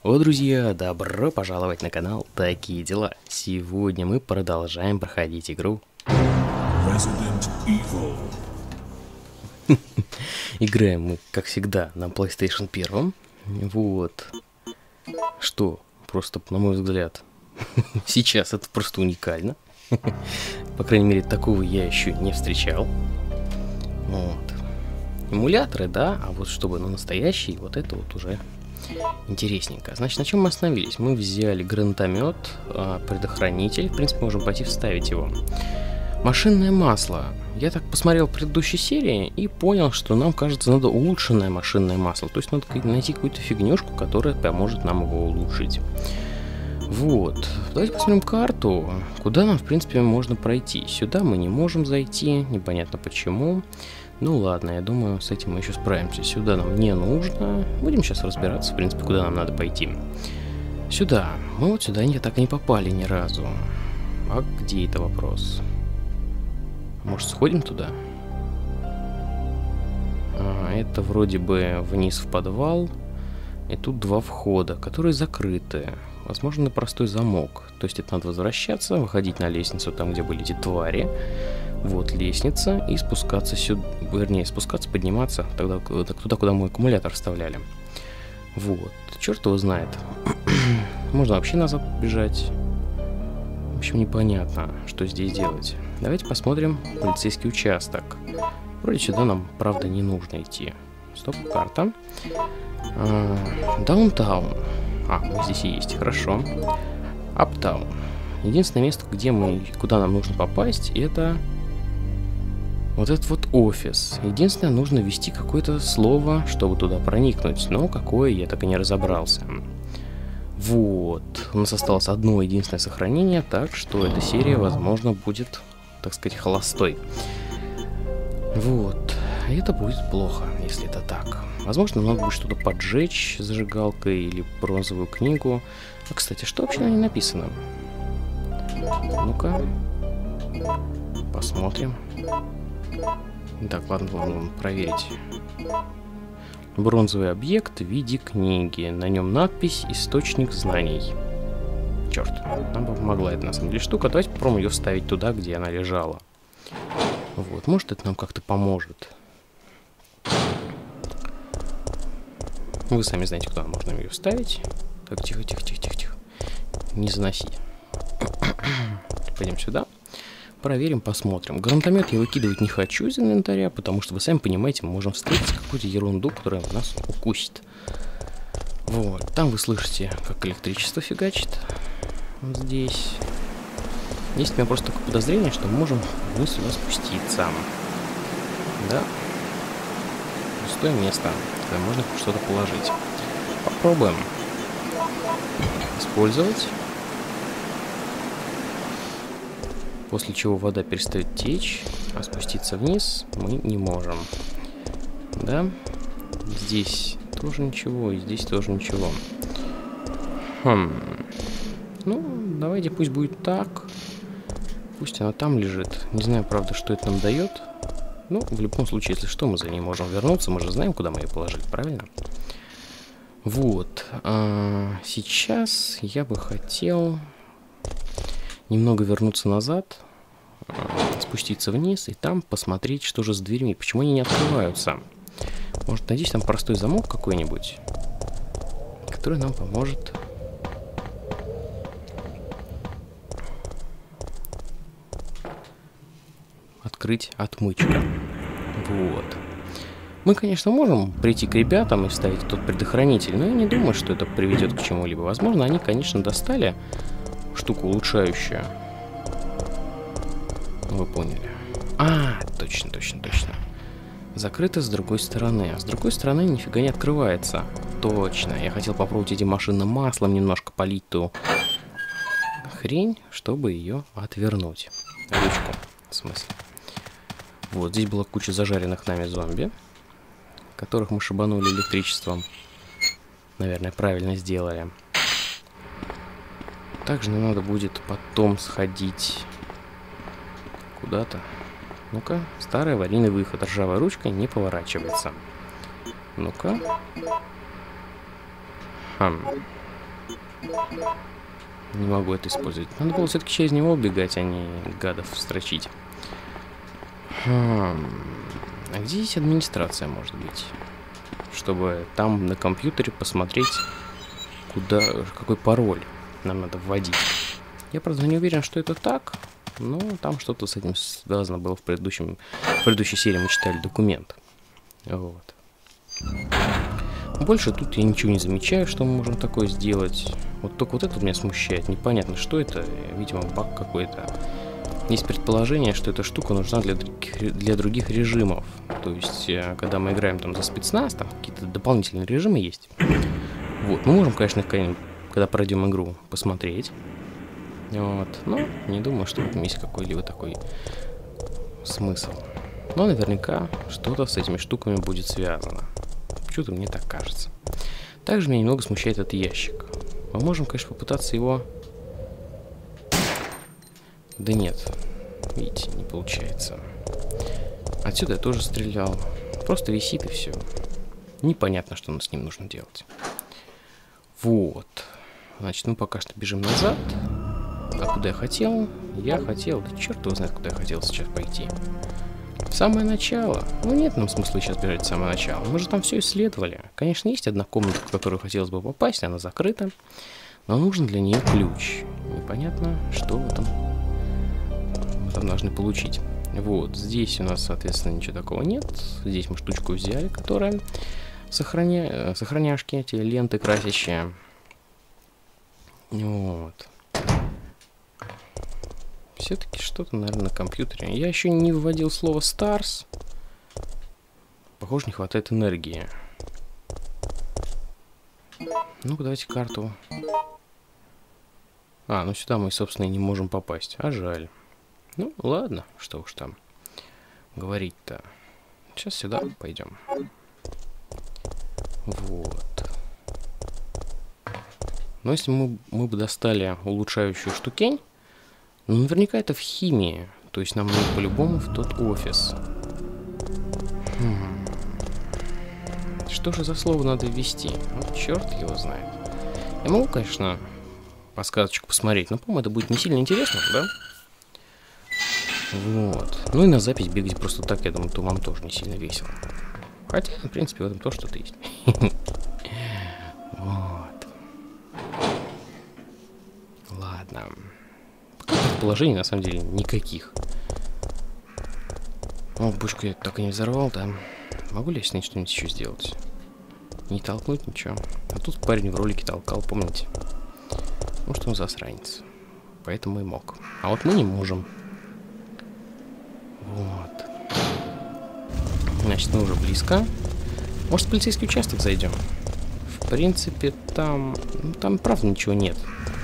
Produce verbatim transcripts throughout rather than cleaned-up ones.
О, друзья, добро пожаловать на канал Такие Дела. Сегодня мы продолжаем проходить игру Resident Evil. Играем мы, как всегда, на PlayStation один. Вот. Что, просто, на мой взгляд, сейчас это просто уникально. По крайней мере, такого я еще не встречал. Вот. Эмуляторы, да, а вот чтобы, ну, настоящий, вот это вот уже интересненько. Значит, на чем мы остановились? Мы взяли гранатомет, предохранитель. В принципе, можем пойти вставить его. Машинное масло. Я так посмотрел в предыдущей серии и понял, что нам, кажется, надо улучшенное машинное масло. То есть надо найти какую-то фигнюшку, которая поможет нам его улучшить. Вот. Давайте посмотрим карту, куда нам, в принципе, можно пройти. Сюда мы не можем зайти, непонятно почему. Ну ладно, я думаю, с этим мы еще справимся. Сюда нам не нужно. Будем сейчас разбираться, в принципе, куда нам надо пойти. Сюда. Мы вот сюда не, так и не попали ни разу. А где это вопрос? Может, сходим туда? А, это вроде бы вниз в подвал. И тут два входа, которые закрыты. Возможно, на простой замок. То есть это надо возвращаться, выходить на лестницу, там, где были эти твари. Вот лестница, и спускаться сюда, вернее, спускаться, подниматься тогда, туда, куда мы аккумулятор вставляли. Вот, черт его знает. Можно вообще назад бежать. В общем, непонятно, что здесь делать. Давайте посмотрим полицейский участок. Вроде сюда нам, правда, не нужно идти. Стоп, карта. Даунтаун. А, мы здесь и есть, хорошо. Аптаун. Единственное место, где мы, куда нам нужно попасть, это вот этот вот офис. Единственное, нужно ввести какое-то слово, чтобы туда проникнуть. Но какое, я так и не разобрался. Вот. У нас осталось одно единственное сохранение, так что эта серия, возможно, будет, так сказать, холостой. Вот. И это будет плохо, если это так. Возможно, нам надо будет что-то поджечь зажигалкой или бронзовую книгу. А, кстати, что вообще на ней написано? Ну-ка. Посмотрим. Так, ладно, ладно, проверить. Бронзовый объект в виде книги. На нем надпись «Источник знаний». Черт, нам бы помогла эта, на самом деле, штука. Давайте попробуем ее вставить туда, где она лежала. Вот, может, это нам как-то поможет. Вы сами знаете, куда можно ее вставить. Так, тихо, тихо, тихо, тихо, тихо. Не заноси. Пойдем сюда. Проверим, посмотрим. Гранатомет я выкидывать не хочу из инвентаря, потому что, вы сами понимаете, мы можем встретить какую-то ерунду, которая нас укусит. Вот. Там вы слышите, как электричество фигачит. Вот здесь. Есть у меня просто такое подозрение, что мы можем вниз сюда спуститься. Да. Пустое место, куда можно что-то положить. Попробуем использовать. После чего вода перестает течь, а спуститься вниз мы не можем. Да? Здесь тоже ничего, и здесь тоже ничего. Хм. Ну, давайте пусть будет так. Пусть она там лежит. Не знаю, правда, что это нам дает. Ну, в любом случае, если что, мы за ней можем вернуться. Мы же знаем, куда мы ее положили, правильно? Вот. А сейчас я бы хотел немного вернуться назад, спуститься вниз и там посмотреть, что же с дверьми. Почему они не открываются? Может, надеюсь, там простой замок какой-нибудь, который нам поможет. Открыть отмычку. Вот. Мы, конечно, можем прийти к ребятам и вставить тот предохранитель, но я не думаю, что это приведет к чему-либо. Возможно, они, конечно, достали штуку улучшающую. Вы поняли. А, точно, точно, точно. Закрыто с другой стороны. А с другой стороны нифига не открывается. Точно. Я хотел попробовать этим машинным маслом немножко полить ту хрень, чтобы ее отвернуть. Ручку, в смысле. Вот, здесь была куча зажаренных нами зомби, которых мы шибанули электричеством. Наверное, правильно сделали. Также нам надо будет потом сходить куда-то. Ну-ка, старый аварийный выход. Ржавая ручка не поворачивается. Ну-ка. Хм. Не могу это использовать. Надо было все-таки через него убегать, а не гадов строчить. Хм. А где здесь администрация может быть? Чтобы там на компьютере посмотреть, куда, какой пароль нам надо вводить. Я, правда, не уверен, что это так, но там что-то с этим связано было в предыдущем, в предыдущей серии мы читали документ. Вот. Больше тут я ничего не замечаю, что мы можем такое сделать. Вот только вот это меня смущает. Непонятно, что это. Видимо, баг какой-то. Есть предположение, что эта штука нужна для других, для других режимов. То есть, когда мы играем там за спецназ, там какие-то дополнительные режимы есть. Вот. Мы можем, конечно, когда пройдем игру, посмотреть. Вот. Но не думаю, что в этом есть какой-либо такой смысл. Но наверняка что-то с этими штуками будет связано. Почему-то мне так кажется. Также меня немного смущает этот ящик. Мы можем, конечно, попытаться его... Да нет. Видите, не получается. Отсюда я тоже стрелял. Просто висит и все. Непонятно, что нам с ним нужно делать. Вот. Значит, мы пока что бежим назад. А куда я хотел? Я хотел... Да черт его знает, куда я хотел сейчас пойти. В самое начало. Ну, нет нам смысла сейчас бежать в самое начало. Мы же там все исследовали. Конечно, есть одна комната, в которую хотелось бы попасть, она закрыта. Но нужен для нее ключ. Непонятно, что в этом мы там должны получить. Вот, здесь у нас, соответственно, ничего такого нет. Здесь мы штучку взяли, которая сохраня... сохраняшки, эти ленты красящие. Вот. Все-таки что-то, наверное, на компьютере. Я еще не вводил слово Stars. Похоже, не хватает энергии. Ну-ка, давайте карту. А, ну сюда мы, собственно, и не можем попасть. А жаль. Ну, ладно, что уж там говорить-то. Сейчас сюда пойдем. Вот. Но если мы, мы бы достали улучшающую штукень, ну, наверняка это в химии. То есть нам нужно по-любому в тот офис. Хм. Что же за слово надо ввести? Вот черт его знает. Я могу, конечно, подсказочку посмотреть, но, по-моему, это будет не сильно интересно, да? Вот. Ну и на запись бегать просто так, я думаю, то вам тоже не сильно весело. Хотя, в принципе, в этом тоже что-то есть. Вот. Ладно. Положений на самом деле никаких. О, бочку я так и не взорвал, да. Могу ли я с ней что-нибудь еще сделать? Не толкнуть ничего. А тут парень в ролике толкал, помните? Ну что он засранец. Поэтому и мог. А вот мы не можем. Вот. Значит, мы уже близко. Может, в полицейский участок зайдем? В принципе, там... Ну, там правда ничего нет.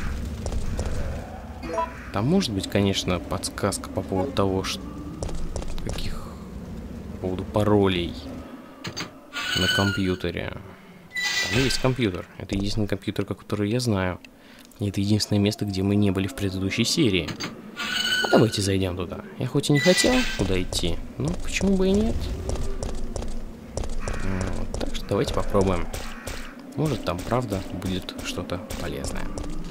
Там может быть, конечно, подсказка по поводу того, что... Каких... По поводу паролей на компьютере. Там есть компьютер. Это единственный компьютер, который я знаю. И это единственное место, где мы не были в предыдущей серии. А давайте зайдем туда. Я хоть и не хотел туда идти, но почему бы и нет? Вот, так что давайте попробуем. Может, там правда будет что-то полезное.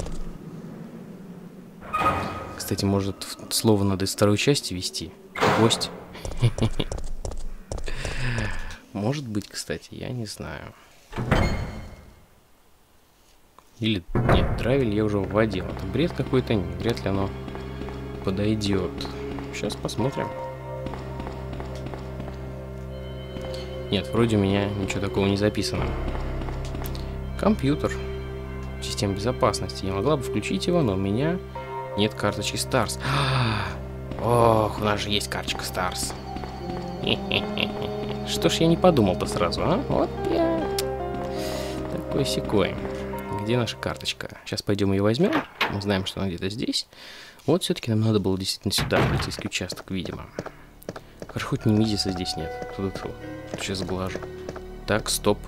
Кстати, может, слово надо из второй части вести. Гость. Может быть, кстати, я не знаю. Или нет, драйвель я уже вводил. Это бред какой-то, вряд ли оно подойдет. Сейчас посмотрим. Нет, вроде у меня ничего такого не записано. Компьютер. Система безопасности. Я могла бы включить его, но у меня нет карточки Stars. Ох, у нас же есть карточка Stars. Что ж я не подумал-то сразу, а? Вот я такой-сякой. Где наша карточка? Сейчас пойдем ее возьмем. Мы знаем, что она где-то здесь. Вот все-таки нам надо было действительно сюда, в полицейский участок, видимо. Хорошо, хоть Немезиса здесь нет. Туда-туда. Сейчас сглажу. Так, стоп.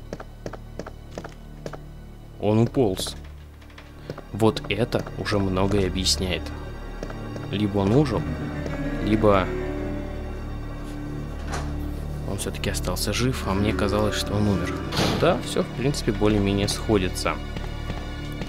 Он уполз. Вот это уже многое объясняет. Либо он ужил, либо он все-таки остался жив, а мне казалось, что он умер. Да, все, в принципе, более-менее сходится.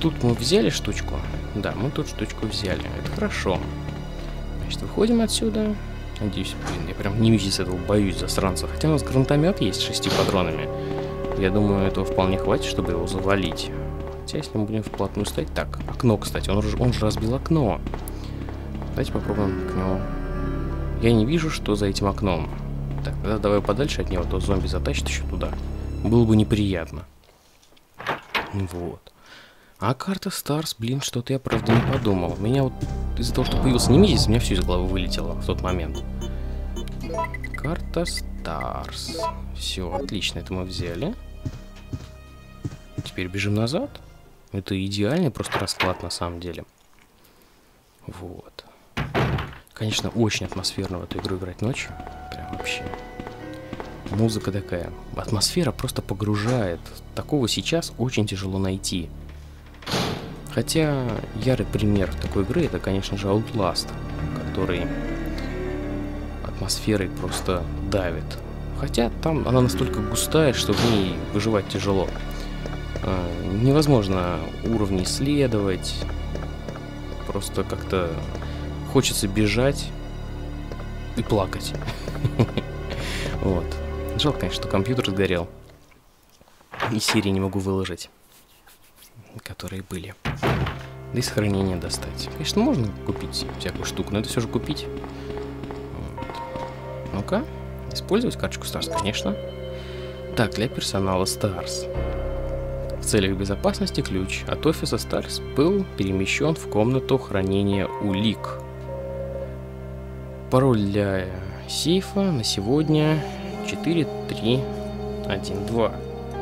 тут мы взяли штучку. Да, мы тут штучку взяли. Это хорошо. Значит, выходим отсюда. Надеюсь, блин, я прям не месяц этого боюсь, засранца. Хотя у нас гранатомет есть с шестью патронами. Я думаю, этого вполне хватит, чтобы его завалить. Хотя, если мы будем вплотную стоять... Так, окно, кстати. Он же, он же разбил окно. Давайте попробуем к нему. Я не вижу, что за этим окном. Так, тогда давай подальше от него, а то зомби затащит еще туда. Было бы неприятно. Вот. А карта Старс, блин, что-то я правда не подумал. Меня вот из-за того, что появился Немезис, у меня все из головы вылетело в тот момент. Карта Старс. Все, отлично, это мы взяли. Теперь бежим назад. Это идеальный просто расклад на самом деле. Вот. Конечно, очень атмосферно в эту игру играть ночью. Прям вообще. Музыка такая. Атмосфера просто погружает. Такого сейчас очень тяжело найти. Хотя ярый пример такой игры — это, конечно же, Outlast, который атмосферой просто давит. Хотя там она настолько густая, что в ней выживать тяжело. Э, невозможно уровни исследовать. Просто как-то хочется бежать и плакать. Вот. Жалко, конечно, что компьютер сгорел. И серии не могу выложить, которые были. Да и сохранение достать. Конечно, можно купить всякую штуку, но это все же купить. Вот. Ну-ка, использовать карточку Старс, конечно. Так, для персонала Старс. В целях безопасности ключ от офиса Старс был перемещен в комнату хранения улик. Пароль для сейфа на сегодня четыре три один два.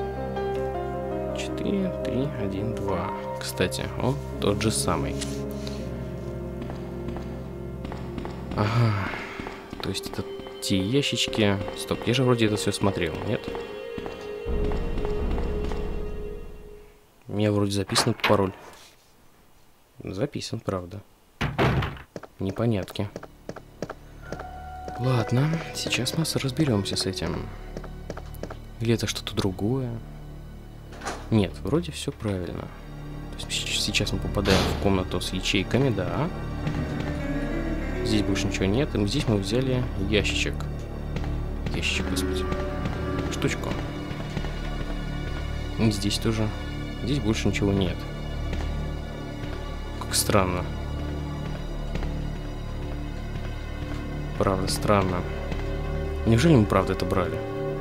четыре три один два. Кстати, он тот же самый. Ага. То есть это те ящички... Стоп, я же вроде это все смотрел, нет? У меня вроде записан этот пароль. Записан, правда. Непонятки. Ладно, сейчас мы разберемся с этим. Или это что-то другое? Нет, вроде все правильно. То есть сейчас мы попадаем в комнату с ячейками, да. Здесь больше ничего нет. И здесь мы взяли ящичек. Ящичек, господи. Штучку. И здесь тоже. Здесь больше ничего нет. Как странно. Правда, странно. Неужели мы правда это брали?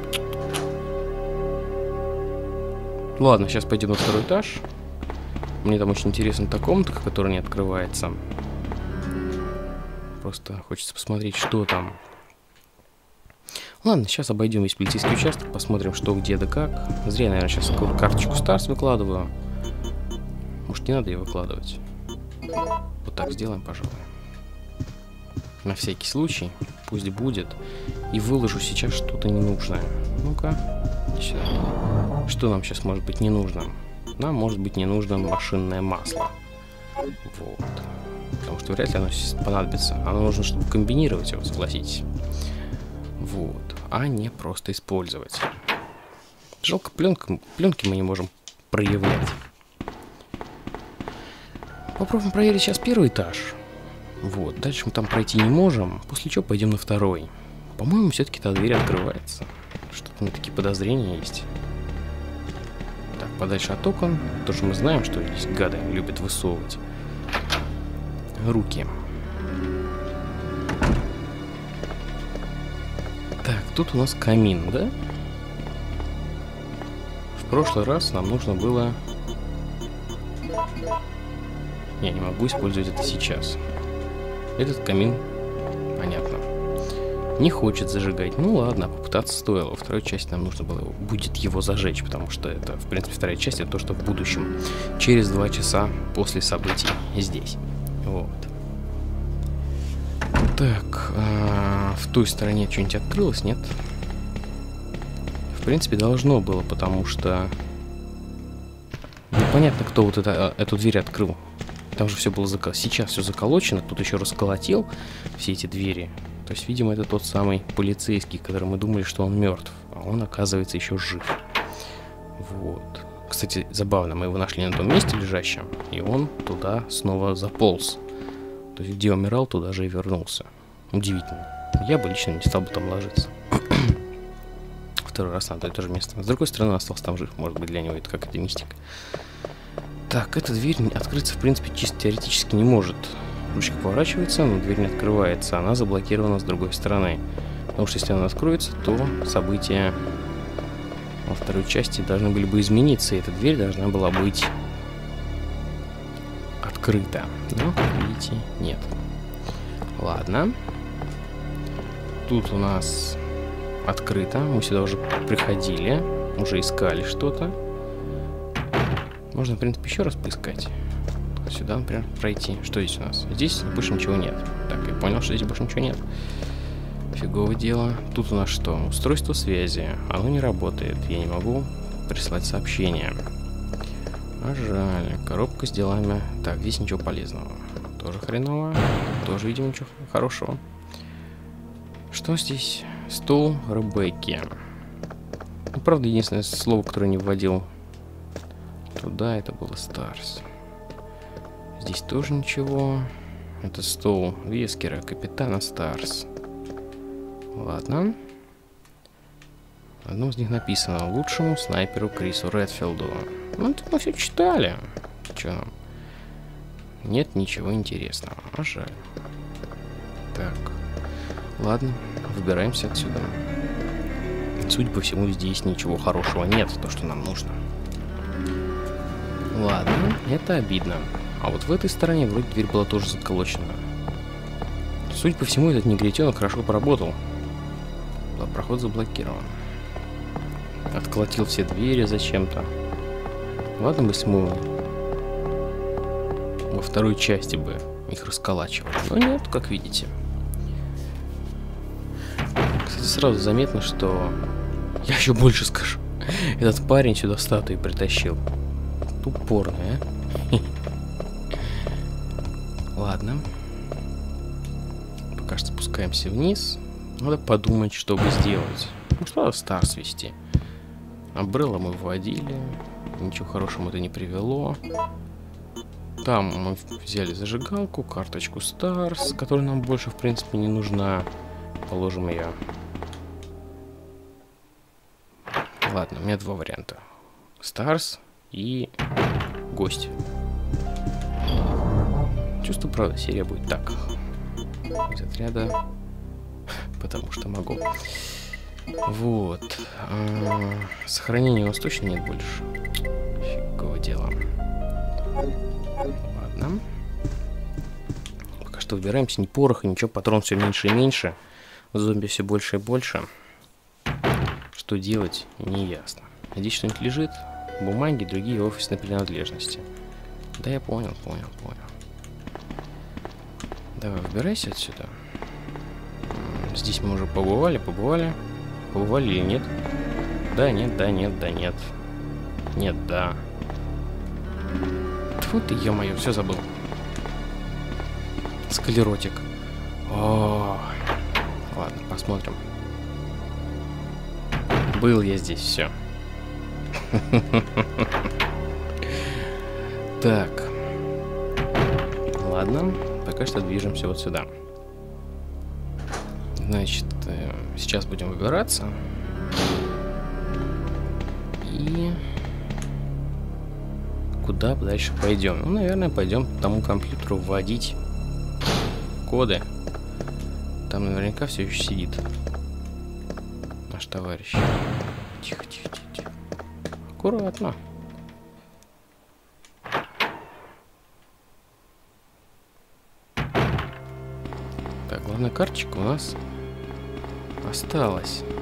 Ладно, сейчас пойдем на второй этаж. Мне там очень интересна та комната, которая не открывается. Просто хочется посмотреть, что там. Ладно, сейчас обойдем весь полицейский участок, посмотрим, что, где, да как. Зря я, наверное, сейчас карточку Старс выкладываю. Может, не надо ее выкладывать. Вот так сделаем, пожалуй. На всякий случай, пусть будет. И выложу сейчас что-то ненужное. Ну-ка, сюда. Что нам сейчас может быть не нужно? Нам может быть не нужно машинное масло. Вот. Потому что вряд ли оно понадобится. Оно нужно, чтобы комбинировать его, согласитесь. Вот. А не просто использовать. Жалко, пленка, пленки мы не можем проявлять. Попробуем проверить сейчас первый этаж. Вот. Дальше мы там пройти не можем. После чего пойдем на второй. По-моему, все-таки та дверь открывается. Что-то у меня такие подозрения есть. Так, подальше от окон. Тоже мы знаем, что здесь гады любят высовывать руки. Так, тут у нас камин, да? В прошлый раз нам нужно было... Я не могу использовать это сейчас. Этот камин, понятно, не хочет зажигать. Ну ладно, попытаться стоило. Во второй части нам нужно было будет его зажечь, потому что это, в принципе, вторая часть, это то, что в будущем, через два часа после событий здесь. Вот. Так, а в той стороне что-нибудь открылось, нет? В принципе, должно было, потому что непонятно, кто вот это, эту дверь открыл. Там же все было заколочено. Сейчас все заколочено, тут еще расколотил все эти двери. То есть, видимо, это тот самый полицейский, который мы думали, что он мертв, а он, оказывается, еще жив. Вот. Кстати, забавно, мы его нашли на том месте лежащем, и он туда снова заполз. То есть, где умирал, туда же и вернулся. Удивительно. Я бы лично не стал бы там ложиться. Второй раз на то и то же место. С другой стороны, он остался там жив. Может быть, для него это какая-то мистика. Так, эта дверь открыться, в принципе, чисто теоретически не может. Ручка поворачивается, но дверь не открывается. Она заблокирована с другой стороны. Потому что если она откроется, то события во второй части должны были бы измениться. И эта дверь должна была быть открыта. Но, как видите, нет. Ладно. Тут у нас открыто. Мы сюда уже приходили. Уже искали что-то. Можно, в принципе, еще раз поискать. Сюда, например, пройти. Что здесь у нас? Здесь больше ничего нет. Так, я понял, что здесь больше ничего нет. Фиговое дело. Тут у нас что? Устройство связи. Оно не работает. Я не могу прислать сообщение. А жаль. Коробка с делами. Так, здесь ничего полезного. Тоже хреново. Тоже, видимо, ничего хорошего. Что здесь? Стол Ребекки. Ну, правда, единственное слово, которое не вводил туда, это было Старс. Здесь тоже ничего. Это стол Вескера, капитана Старс. Ладно. В одном из них написано: лучшему снайперу Крису Редфилду. Ну, это мы все читали. Че нам? Нет ничего интересного. А жаль. Так. Ладно, выбираемся отсюда. Судя по всему, здесь ничего хорошего нет, то, что нам нужно. Ладно, это обидно. А вот в этой стороне вроде дверь была тоже заколочена. Судя по всему, этот негритенок хорошо поработал. Проход заблокирован. Отколотил все двери зачем-то. Ладно бы, если мы во второй части бы их расколачивали. Но нет, как видите. Кстати, сразу заметно, что... Я еще больше скажу. Этот парень сюда статуи притащил. Тупорный, а? Ладно. Пока что спускаемся вниз. Надо подумать, что бы сделать. Ну что, Старс вести. Амбрелла мы вводили. Ничего хорошего это не привело. Там мы взяли зажигалку, карточку Старс, которая нам больше, в принципе, не нужна. Положим ее. Ладно, у меня два варианта. Старс и гость. Чувствую, правда, серия будет так. Из отряда... Потому что могу. Вот. А, сохранения у нас точно нет больше. Фигово дело. Ладно. Пока что выбираемся. Ни пороха, ничего. Патрон все меньше и меньше. Зомби все больше и больше. Что делать, не ясно. Здесь что-нибудь лежит. Бумаги, другие офисные принадлежности. Да, я понял, понял, понял. Давай, выбирайся отсюда. Здесь мы уже побывали, побывали. Побывали или нет? Да, нет, да, нет, да, нет. Нет, да. Тьфу ты, ё-моё, все забыл. Склеротик. О, ладно, посмотрим. Был я здесь, все. Так. Ладно, пока что движемся вот сюда. Значит, сейчас будем выбираться. И куда дальше пойдем? Ну, наверное, пойдем к тому компьютеру вводить коды. Там наверняка все еще сидит наш товарищ. Тихо, тихо, тихо, тихо. Аккуратно. Так, главная карточка у нас осталась.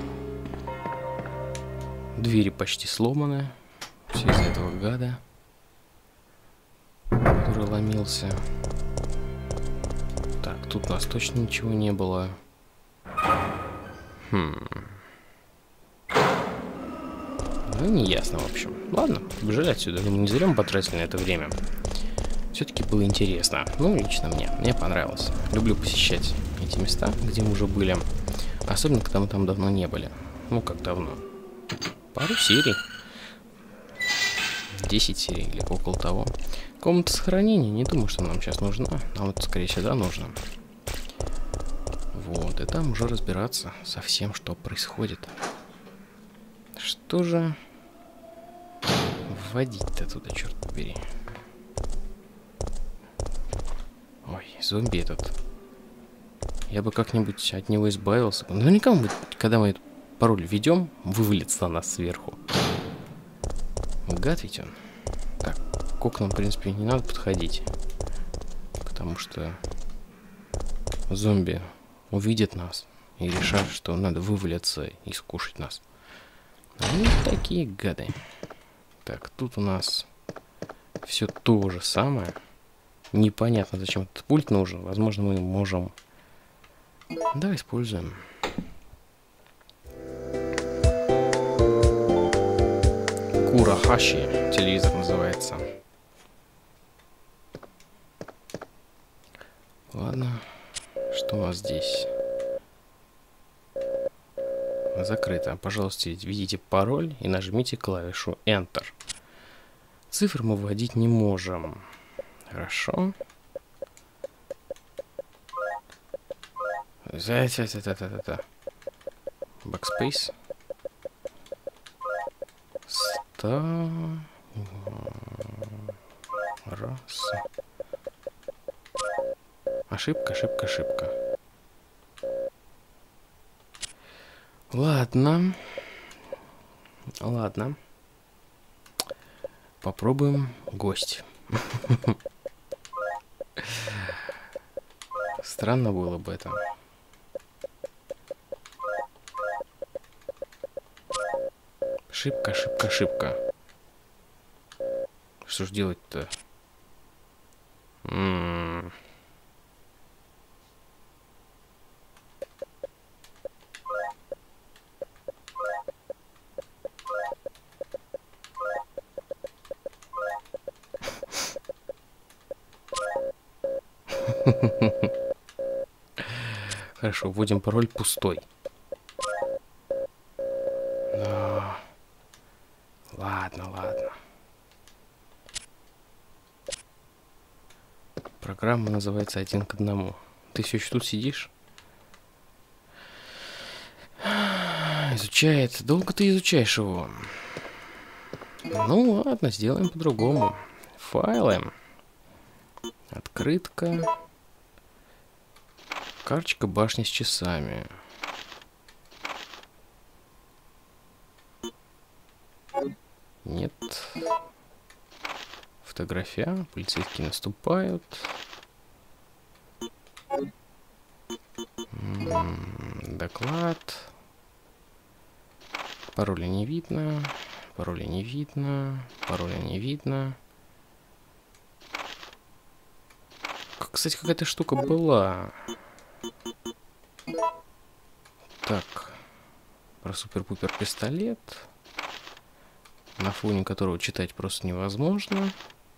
Двери почти сломаны. Все из-за этого гада, который ломился. Так, тут у нас точно ничего не было. Хм. Ну, не ясно, в общем. Ладно, побежали отсюда. Мы не зря потратили на это время. Все-таки было интересно. Ну, лично мне. Мне понравилось. Люблю посещать эти места, где мы уже были. Особенно, когда мы там давно не были. Ну, как давно. Пару серий. десять серий или около того. Комната сохранения, не думаю, что нам сейчас нужна. Нам это, скорее всего, да, нужно. Вот, и там уже разбираться со всем, что происходит. Что же вводить-то туда, черт побери. Ой, зомби этот. Я бы как-нибудь от него избавился. Наверняка, он, когда мы этот пароль введем, вывалится на нас сверху. Гад ведь он. Так, к окнам, в принципе, не надо подходить. Потому что зомби увидят нас и решат, что надо вывалиться и скушать нас. Они такие гады. Так, тут у нас все то же самое. Непонятно, зачем этот пульт нужен. Возможно, мы можем... Да, используем. Курахаши телевизор называется. Ладно, что у нас здесь? Закрыто. Пожалуйста, введите пароль и нажмите клавишу Enter. Цифры мы вводить не можем. Хорошо. Backspace. Ста... Раз. Ошибка, ошибка, ошибка. Ладно. Ладно. Попробуем гость. Странно было бы это. Ошибка, ошибка, ошибка. Что ж делать-то? М-м-м. Хорошо, вводим пароль пустой. Но... Ладно, ладно. Программа называется один к одному. Ты все еще тут сидишь? Изучает. Долго ты изучаешь его? Ну ладно, сделаем по-другому. Файлы. Открытка. Карточка башни с часами. Нет. Фотография. Полицейские наступают. М-м, доклад. Пароля не видно. Пароля не видно. Пароля не видно. Кстати, какая-то штука была. Так. Про супер-пупер пистолет. На фоне которого читать просто невозможно.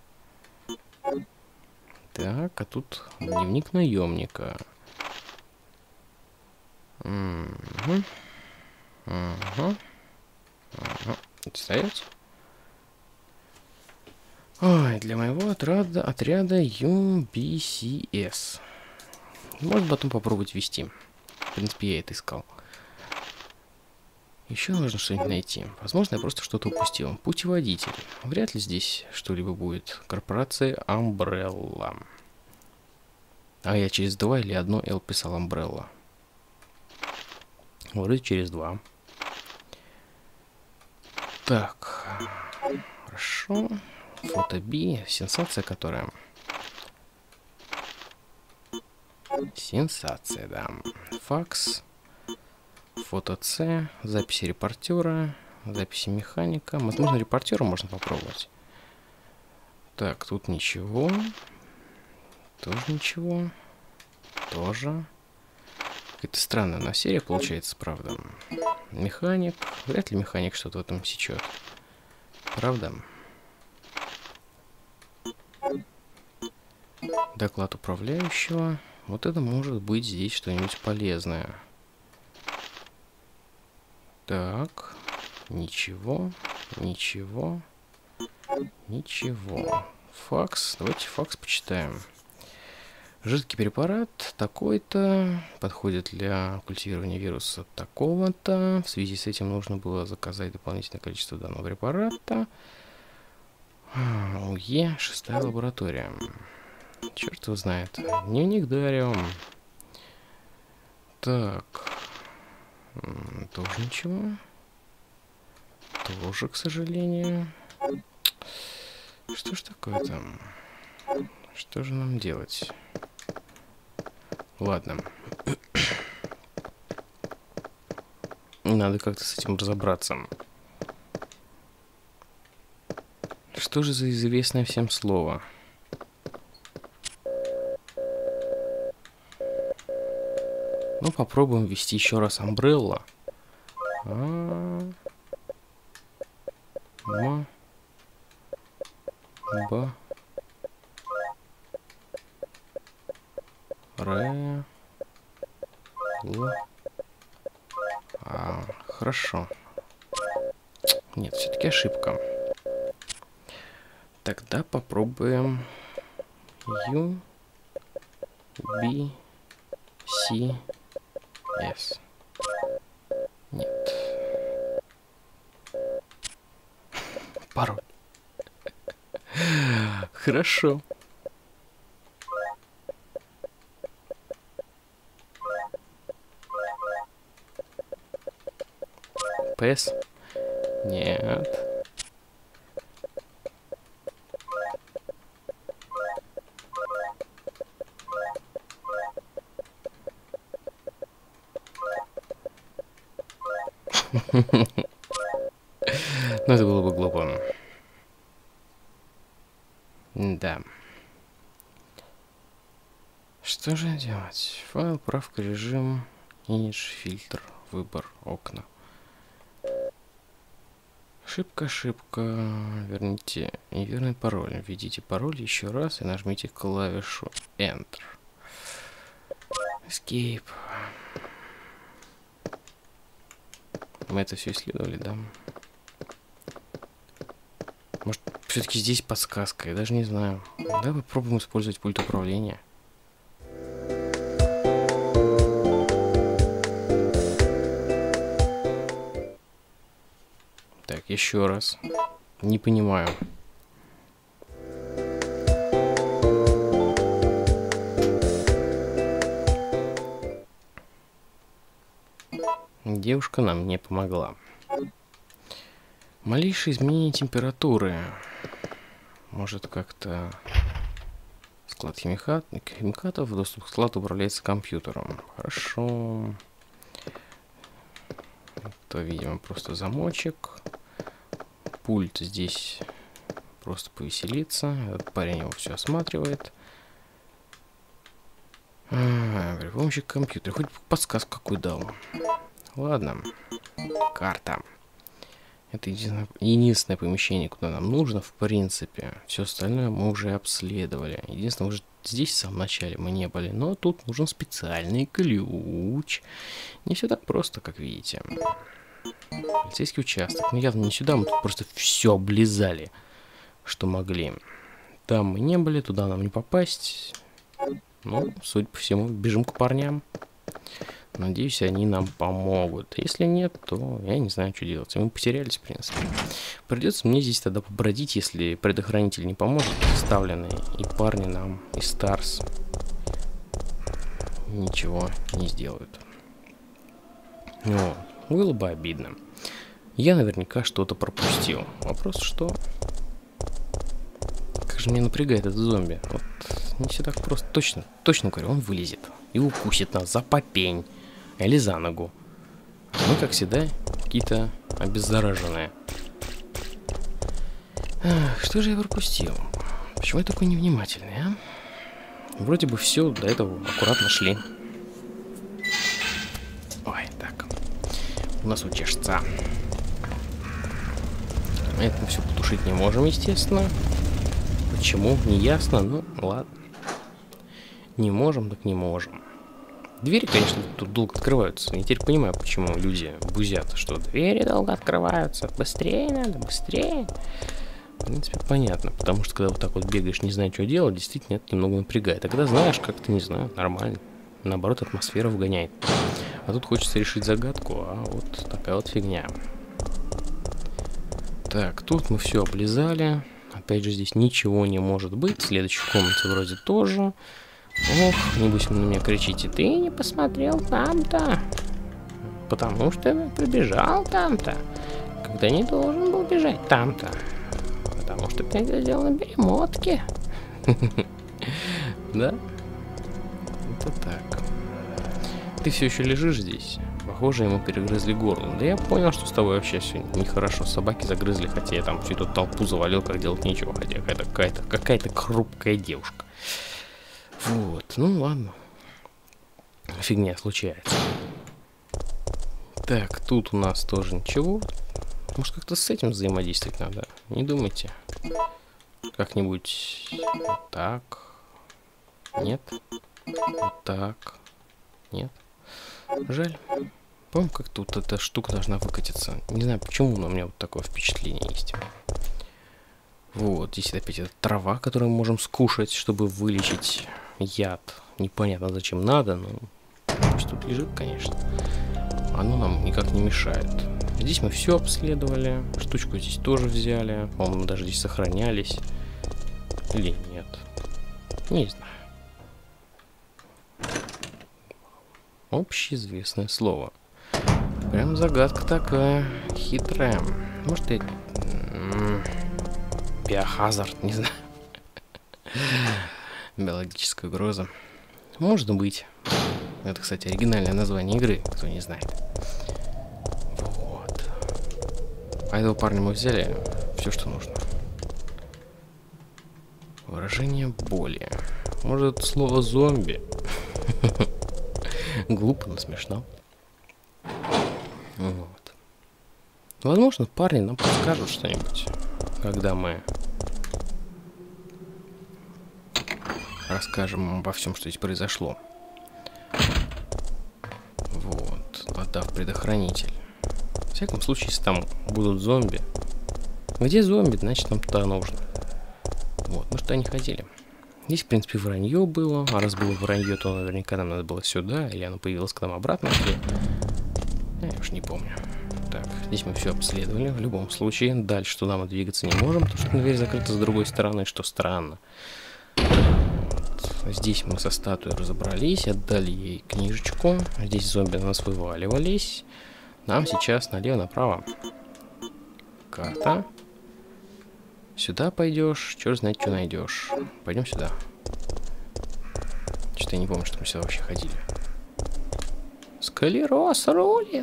Так, а тут дневник наемника. Угу. Угу. Угу. Достаете? Ой, для моего отряда, отряда ю би си эс. Можно потом попробовать ввести. В принципе, я это искал. Еще нужно что-нибудь найти. Возможно, я просто что-то упустил. Путеводитель. Вряд ли здесь что-либо будет. Корпорация Umbrella. А я через два или одно L писал Umbrella. Вроде через два. Так. Хорошо. Фото Би. Сенсация которая. Сенсация, да. Факс. Фото С. Записи репортера. Записи механика. Возможно, репортера можно попробовать. Так, тут ничего. Тоже ничего. Тоже. Какая-то странная на серия получается, правда. Механик. Вряд ли механик что-то в этом сечет. Правда? Доклад управляющего. Вот это может быть здесь что-нибудь полезное. Так. Ничего. Ничего. Ничего. Факс. Давайте факс почитаем. Жидкий препарат такой-то. Подходит для культивирования вируса такого-то. В связи с этим нужно было заказать дополнительное количество данного препарата. УЕ, шестая лаборатория. Черт его знает. Дневник Дарио. Так. Тоже ничего. Тоже, к сожалению. Что ж такое там? Что же нам делать? Ладно. Надо как-то с этим разобраться. Что же за известное всем слово? Ну, попробуем ввести еще раз Umbrella. А, ма, ба, ре, л. А, хорошо. Нет, все-таки ошибка. Тогда попробуем U, B, C, S. Нет. Пароль. Хорошо. Пс? Нет. Ну, это было бы глупо. Да. Что же делать? Файл, правка, режим, image, фильтр, выбор, окна. Ошибка, ошибка. Верните неверный пароль. Введите пароль еще раз и нажмите клавишу Enter. Escape. Мы это все исследовали, да? Может, все-таки здесь подсказка, я даже не знаю. Давай попробуем использовать пульт управления. Так, еще раз. Не понимаю. Девушка нам не помогла. Малейшее изменение температуры. Может как-то... Склад химикат... химикатов. Доступ к складу управляется компьютером. Хорошо. Это, видимо, просто замочек. Пульт здесь просто повеселиться. Этот парень его все осматривает. А, при помощи компьютера. Хоть подсказку какую дал. Ладно. Карта. Это единственное, единственное помещение, куда нам нужно, в принципе. Все остальное мы уже обследовали. Единственное, уже здесь в самом начале мы не были. Но тут нужен специальный ключ. Не все так просто, как видите. Полицейский участок. Ну, явно не сюда, мы тут просто все облизали, что могли. Там мы не были, туда нам не попасть. Ну, судя по всему, бежим к парням. Надеюсь, они нам помогут. Если нет, то я не знаю, что делать. Мы потерялись, в принципе. Придется мне здесь тогда побродить, если предохранитель не поможет, вставленный. И парни нам из Старс ничего не сделают. Ну, было бы обидно. Я наверняка что-то пропустил. Вопрос, что? Как же меня напрягает этот зомби. Вот не все так просто. Точно, точно говорю, он вылезет и укусит нас за попень. Или за ногу. Мы, как всегда, какие-то обеззараженные. Ах, что же я пропустил? Почему я такой невнимательный, а? Вроде бы все до этого аккуратно шли. Ой, так. У нас утешца. Это мы все потушить не можем, естественно. Почему? Не ясно, ну ладно. Не можем, так не можем. Двери, конечно, тут долго открываются. Я теперь понимаю, почему люди бузят, что двери долго открываются. Быстрее надо, быстрее. В принципе, понятно, потому что когда вот так вот бегаешь, не знаешь, что делать, действительно это немного напрягает. А когда знаешь, как-то, не знаю, нормально. Наоборот, атмосфера вгоняет. А тут хочется решить загадку, а вот такая вот фигня. Так, тут мы все облизали. Опять же, здесь ничего не может быть. В следующей комнате вроде тоже. Ох, небось вы на меня кричите. Ты не посмотрел там-то. Потому что пробежал там-то. Когда не должен был бежать там-то. Потому что ты глядел на перемотке. Да? Это так. Ты все еще лежишь здесь. Похоже, ему перегрызли горло. Да я понял, что с тобой вообще все нехорошо. Собаки загрызли, хотя я там всю эту толпу завалил, как делать нечего. Хотя какая-то какая-то какая-то хрупкая девушка. Вот, ну ладно. Фигня случается. Так, тут у нас тоже ничего. Может, как-то с этим взаимодействовать надо? Не думайте. Как-нибудь вот так. Нет. Вот так. Нет. Жаль. По-моему, как тут эта штука должна выкатиться. Не знаю, почему, но у меня вот такое впечатление есть. Вот, здесь опять эта трава, которую мы можем скушать, чтобы вылечить яд. Непонятно, зачем надо, но что тут лежит, конечно. Оно нам никак не мешает. Здесь мы все обследовали. Штучку здесь тоже взяли. По-моему, даже здесь сохранялись. Или нет. Не знаю. Общеизвестное слово. Прям загадка такая хитрая. Может, и биохазард, не знаю. Биологическая угроза. Может быть. Это, кстати, оригинальное название игры, кто не знает. Вот. А этого парня мы взяли все, что нужно. Выражение боли. Может, слово зомби? Глупо, но смешно. Вот. Возможно, парни нам подскажут что-нибудь, когда мы расскажем обо всем, что здесь произошло. Вот. Отдав предохранитель. В всяком случае, если там будут зомби. Где зомби, значит, нам туда нужно. Вот, мы что-то не хотели. Здесь, в принципе, вранье было. А раз было вранье, то наверняка нам надо было сюда. Или оно появилось к нам обратно. Или... Я уж не помню. Так, здесь мы все обследовали. В любом случае, дальше туда мы двигаться не можем, потому что дверь закрыта с другой стороны, что странно. Вот. Здесь мы со статуей разобрались, отдали ей книжечку. Здесь зомби на нас вываливались. Нам сейчас налево-направо. Карта. Сюда пойдешь, черт знает, что найдешь. Пойдем сюда. Что-то я не помню, что мы сюда вообще ходили. Склероз рулит.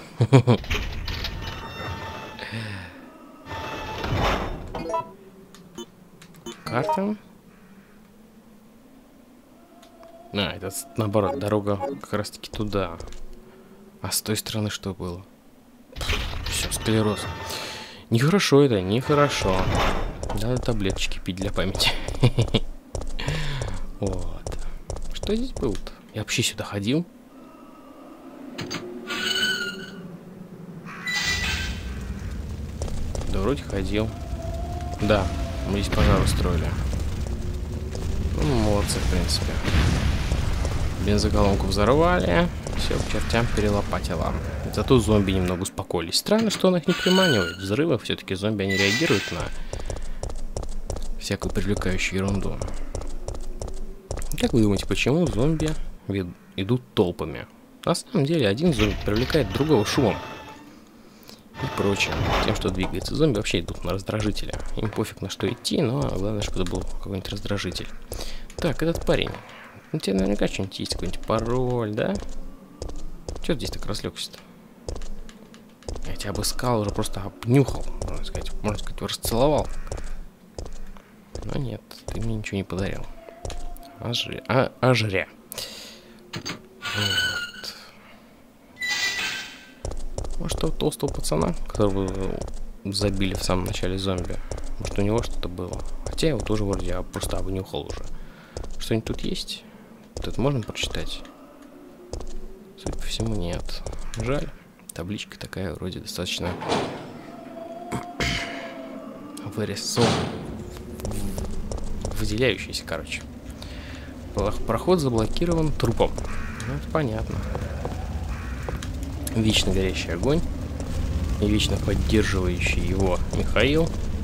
Карта. А, это наоборот, дорога как раз таки туда. А с той стороны что было? Все, склероз. Нехорошо это, нехорошо. Надо таблеточки пить для памяти. Вот. Что здесь было-то? Я вообще сюда ходил? Да вроде ходил. Да, мы здесь пожар устроили. Ну, молодцы, в принципе. Бензоколонку взорвали. Все к чертям перелопатило. Зато зомби немного успокоились. Странно, что он их не приманивает. Взрывы все-таки зомби, они реагируют на всякую привлекающую ерунду. Как вы думаете, почему зомби идут толпами? На самом деле, один зомби привлекает другого шумом и прочим. Тем, что двигается. Зомби вообще идут на раздражителя. Им пофиг на что идти, но главное, чтобы это был какой-нибудь раздражитель. Так, этот парень. У тебя наверняка что-нибудь есть, какой-нибудь пароль, да? Че здесь так разлегся-то? Я тебя обыскал, уже просто обнюхал, можно сказать. Можно сказать, расцеловал. Но нет, ты мне ничего не подарил. А, жри... а, а жря. Вот. Может, того толстого пацана, которого забили в самом начале зомби. Может, у него что-то было. Хотя его тоже вроде я просто обнюхал уже. Что-нибудь тут есть? Вот это можно прочитать? Судя по всему, нет. Жаль. Табличка такая вроде достаточно вырисован. Выделяющийся, короче. Проход заблокирован трупом. Ну, это понятно. Вечно горящий огонь. И вечно поддерживающий его Михаил.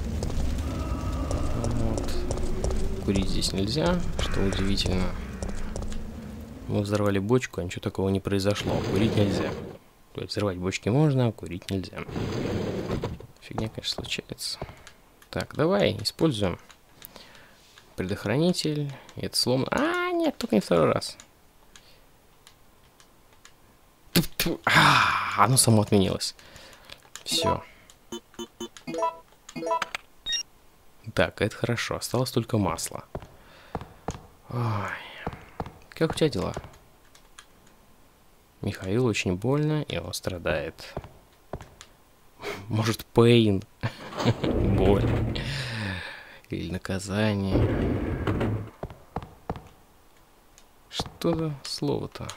Вот. Курить здесь нельзя, что удивительно. Мы взорвали бочку, а ничего такого не произошло. Курить нельзя. То есть взрывать бочки можно, а курить нельзя. Фигня, конечно, случается. Так, давай используем предохранитель. Это сломано. А, нет, только не второй раз. А, оно само отменилось. Все. Так, это хорошо. Осталось только масло. Ой. Как у тебя дела? Михаилу очень больно, и он страдает. Может, пейн? Боль. Или наказание. Что за слово-то?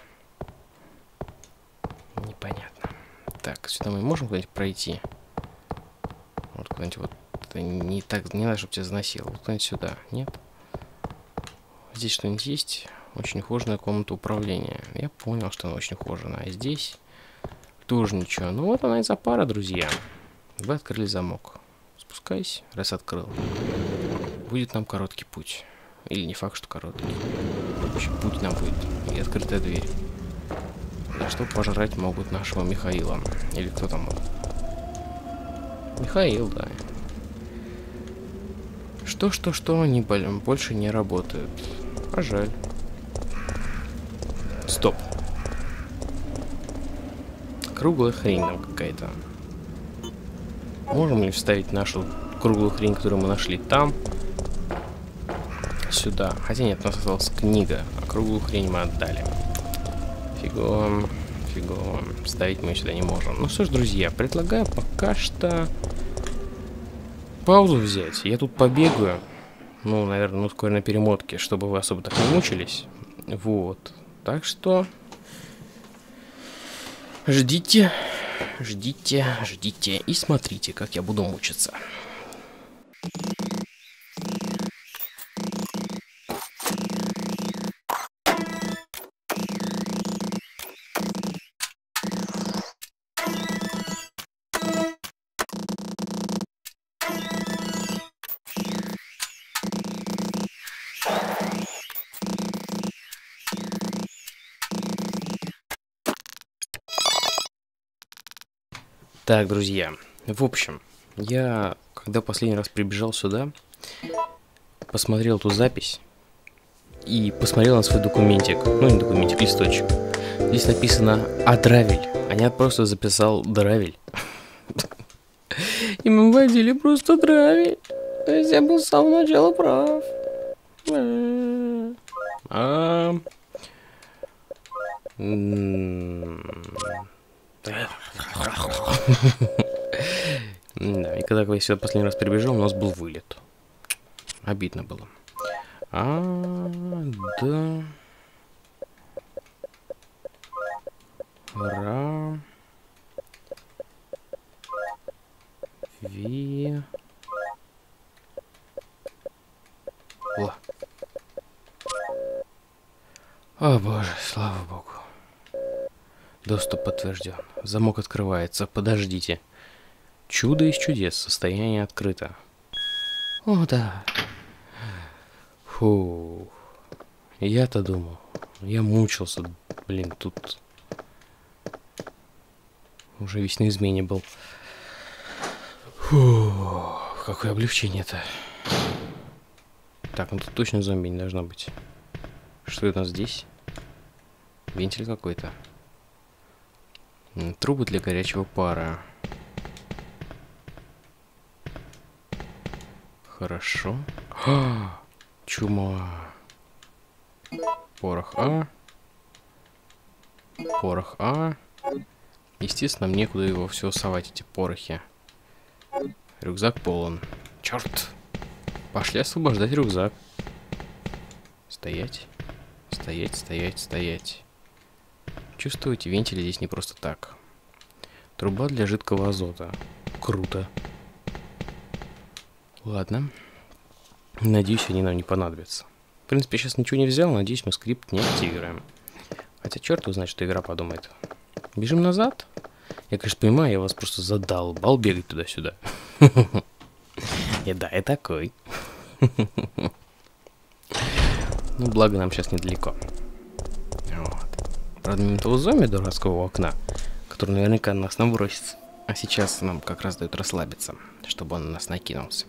Непонятно. Так, сюда мы можем куда-нибудь пройти? Вот куда-нибудь вот. Это не так, не надо, чтобы тебя заносило. Вот куда-нибудь сюда. Нет? Здесь что-нибудь есть? Очень ухоженная комната управления. Я понял, что она очень ухоженная. А здесь тоже ничего. Ну вот она и запара, друзья. Вы открыли замок. Спускайся, раз открыл. Будет нам короткий путь. Или не факт, что короткий. В общем, путь нам будет. И открытая дверь. За что пожрать могут нашего Михаила. Или кто там? Михаил, да. Что-что-что, они больше не работают. А жаль. Стоп. Круглая хрень там какая-то. Можем ли вставить нашу круглую хрень, которую мы нашли там, сюда? Хотя нет, у нас осталась книга, а круглую хрень мы отдали. Фигово, фигово. Ставить мы сюда не можем. Ну что ж, друзья, предлагаю пока что паузу взять. Я тут побегаю. Ну, наверное, ну, скоро на перемотке, чтобы вы особо так не мучились. Вот. Так что ждите, ждите, ждите и смотрите, как я буду мучиться. Так, друзья, в общем, я, когда последний раз прибежал сюда, посмотрел эту запись и посмотрел на свой документик, ну не документик, листочек. Здесь написано «Адравель», а я просто записал «Дравель». И мы вводили просто «Дравель». То есть я был с самого начала прав. А... Да, и когда я сюда последний раз прибежал, у нас был вылет. Обидно было. А, да. Ра. Ви. О. О боже, слава богу. Доступ подтвержден. Замок открывается. Подождите. Чудо из чудес. Состояние открыто. О, да. Фу. Я-то думал. Я мучился. Блин, тут уже весь на измене был. Фу. Какое облегчение-то. Так, ну тут точно зомби не должно быть. Что это у нас здесь? Вентиль какой-то. Трубы для горячего пара. Хорошо. А, чума. Порох А. Порох А. Естественно, нам некуда его все совать, эти порохи. Рюкзак полон. Черт. Пошли освобождать рюкзак. Стоять. Стоять, стоять, стоять. Чувствуете, вентили здесь не просто так. Труба для жидкого азота. Круто. Ладно. Надеюсь, они нам не понадобятся. В принципе, я сейчас ничего не взял, надеюсь, мы скрипт не активируем. Хотя черт его знает, что игра подумает. Бежим назад. Я, конечно, понимаю, я вас просто задолбал бегать туда-сюда. И да, я такой. Ну, благо нам сейчас недалеко. Вот. Правда, мимо того зомби дурацкого окна, который наверняка на нас набросится. А сейчас нам как раз дают расслабиться, чтобы он на нас накинулся.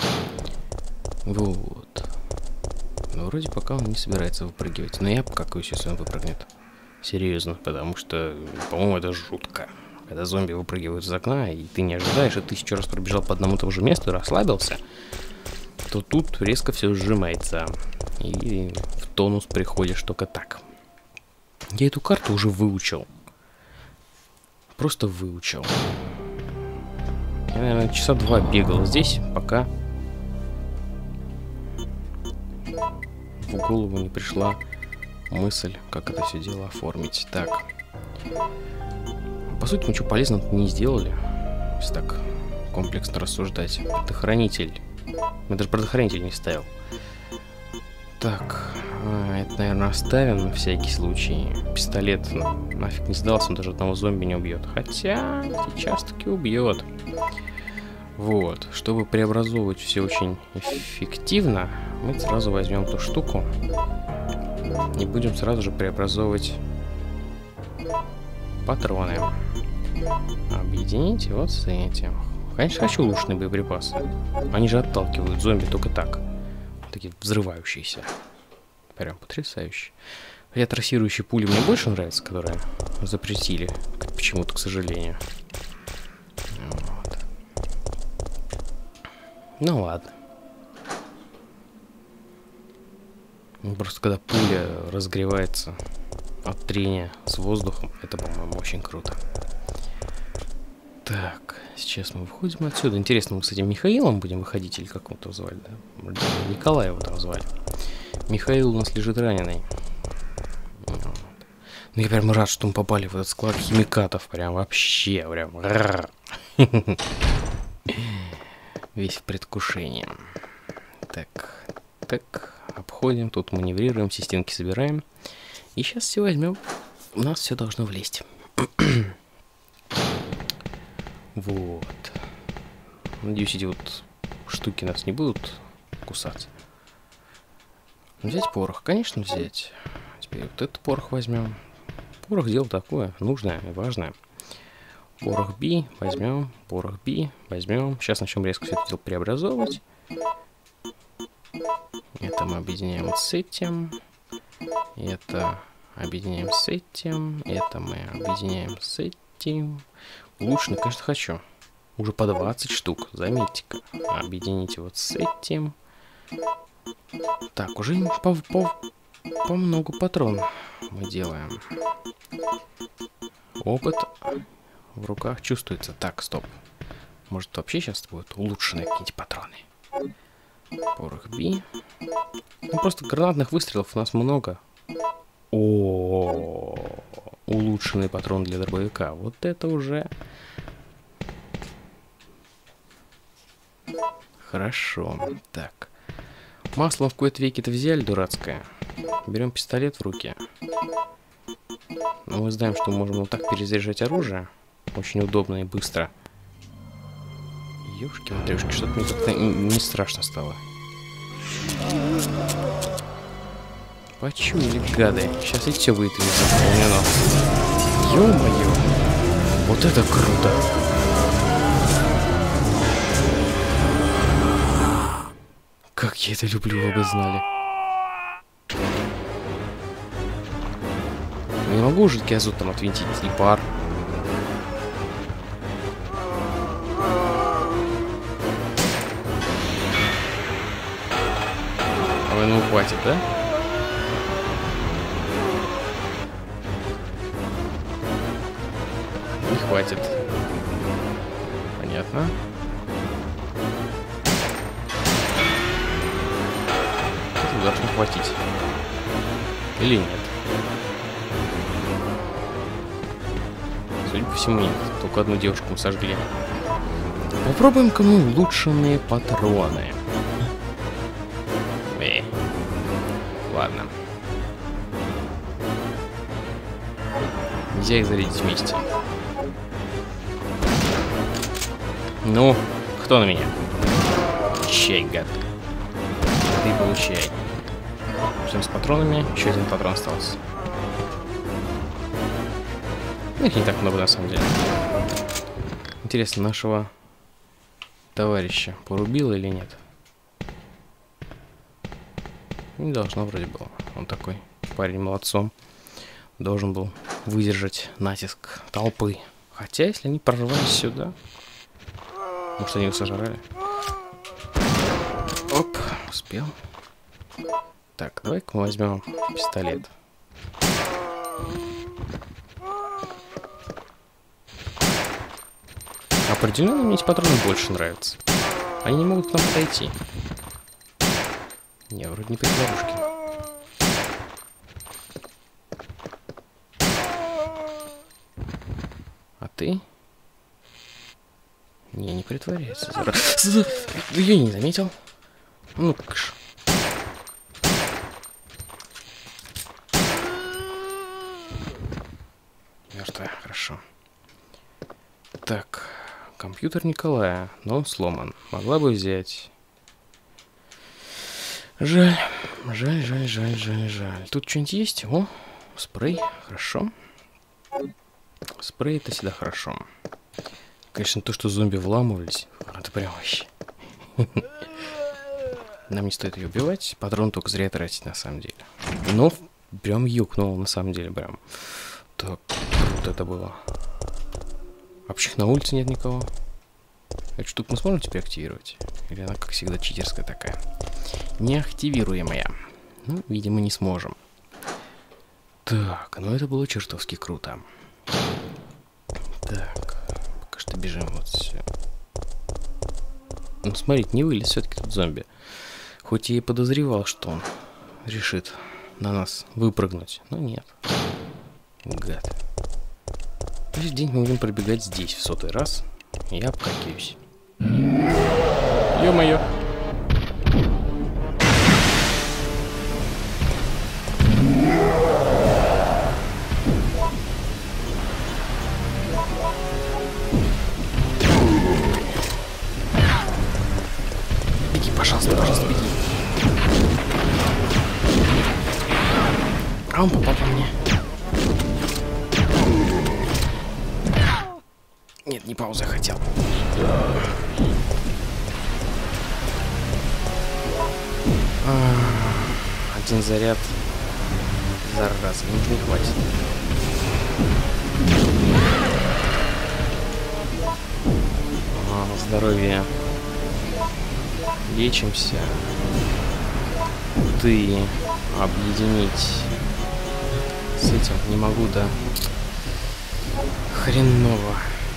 Вот. Но вроде пока он не собирается выпрыгивать. Но я покакаюсь, если он выпрыгнет. Серьезно, потому что, по-моему, это жутко. Когда зомби выпрыгивают из окна, и ты не ожидаешь, и тысячу раз пробежал по одному тому же месту и расслабился, то тут резко все сжимается. И в тонус приходишь только так. Я эту карту уже выучил. Просто выучил. Я, наверное, часа два бегал здесь, пока в голову не пришла мысль, как это все дело оформить. Так. По сути, мы ничего полезного не сделали. Если так комплексно рассуждать. Предохранитель. Я даже предохранитель не ставил. Так. А, это, наверное, оставим на всякий случай. Пистолет ну, нафиг не сдался, он даже одного зомби не убьет. Хотя, сейчас таки убьет. Вот. Чтобы преобразовывать все очень эффективно, мы сразу возьмем ту штуку и будем сразу же преобразовывать патроны. Объединить вот с этим. Конечно, хочу улучшенные боеприпасы. Они же отталкивают зомби только так. Такие взрывающиеся. Прям потрясающе. Хотя трассирующие пули мне больше нравятся, которые запретили. Почему-то, к сожалению. Вот. Ну ладно. Просто когда пуля разгревается от трения с воздухом, это, по-моему, очень круто. Так, сейчас мы выходим отсюда. Интересно, мы с этим Михаилом будем выходить или как его там звали? Да? Николая его там звали. Михаил у нас лежит раненый. Вот. Ну, я прям рад, что мы попали в этот склад химикатов. Прям вообще, прям. Весь в предвкушении. Так, так, обходим, тут маневрируем, все стенки собираем. И сейчас все возьмем. У нас все должно влезть. Вот. Надеюсь, эти вот штуки нас не будут кусать. Взять порох? Конечно, взять. Теперь вот этот порох возьмем. Порох дело такое, нужное и важное. Порох B возьмем. Порох B возьмем. Сейчас начнем резко все это дело преобразовывать. Это мы объединяем вот с этим. Это объединяем с этим. Это мы объединяем с этим. Улучшенный, конечно, хочу. Уже по двадцать штук, заметьте-ка. Объедините вот с этим. Так, уже по, по, по много патронов мы делаем. Опыт в руках чувствуется. Так, стоп. Может, вообще сейчас будут улучшенные какие-то патроны. Порох B. Ну, просто гранатных выстрелов у нас много. О, улучшенный патрон для дробовика. Вот это уже хорошо. Так. Масло в какой-то веке-то взяли дурацкое. Берем пистолет в руки. Но мы знаем, что мы можем вот так перезаряжать оружие. Очень удобно и быстро. Ёшки-матрёшки, что-то мне как-то не страшно стало. Почуяли, гады. Сейчас и все будет заполнено. Ё-моё. Вот это круто. Как я это люблю, вы бы знали. Не могу жидкий азот там отвинтить и пар. А ну хватит, да? Не хватит. Понятно. Это должно хватить. Или нет? Судя по всему, нет. Только одну девушку мы сожгли. Попробуем-ка мы улучшенные патроны. Э, ладно. Нельзя их зарядить вместе. Ну, кто на меня? Чай, гад. Ты получай. Всем с патронами. Еще один патрон остался. Их не так много на самом деле. Интересно, нашего товарища порубило или нет? Не должно вроде было. Он такой парень молодцом. Должен был выдержать натиск толпы. Хотя, если они прорвались сюда... Может, они его сожрали? Оп, успел. Так, давай-ка мы возьмем пистолет. Определенно мне эти патроны больше нравятся. Они не могут к нам подойти. Не, вроде не прикладушки. А ты? Не, не притворяется. Я не заметил. Ну как ж. Мертвая, хорошо. Так, компьютер Николая, но он сломан. Могла бы взять. Жаль, жаль, жаль, жаль, жаль, жаль. Тут что-нибудь есть? О, спрей, хорошо. Спрей это всегда хорошо. Конечно, то, что зомби вламывались, это прям вообще. Нам не стоит ее убивать. Патрон только зря тратить, на самом деле. Но прям юкнул, на самом деле, прям. Так, круто это было. Вообще на улице нет никого. Эту штуку мы сможем теперь активировать? Или она, как всегда, читерская такая? Неактивируемая. Ну, видимо, не сможем. Так, ну это было чертовски круто. Так, пока что бежим вот все. Ну, смотрите, не вылез все-таки тут зомби. Хоть я и подозревал, что он решит на нас выпрыгнуть, но нет. Гад. Весь день мы будем пробегать здесь в сотый раз. Я обкакиваюсь. Ё-моё. Беги, пожалуйста, пожалуйста, беги. А он попал по мне. Нет, не паузу я хотел. Один заряд. Зараза, не, не хватит. А, здоровье. Лечимся. Ты объединить с этим не могу, да? Хреново.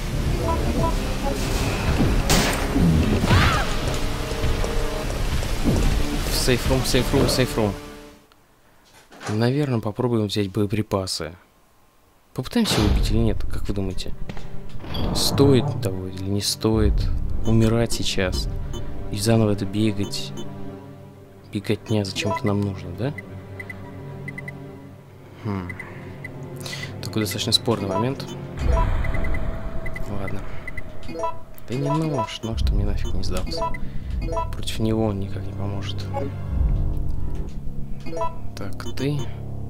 Сейфрум, сейфрум, сейфрум. Наверное, попробуем взять боеприпасы. Попытаемся убить или нет, как вы думаете? Стоит того или не стоит умирать сейчас и заново это бегать? Беготня зачем-то нам нужно, да? Хм. Такой достаточно спорный момент. Ладно. Да не нож, нож-то мне нафиг не сдался. Против него он никак не поможет. Так, ты...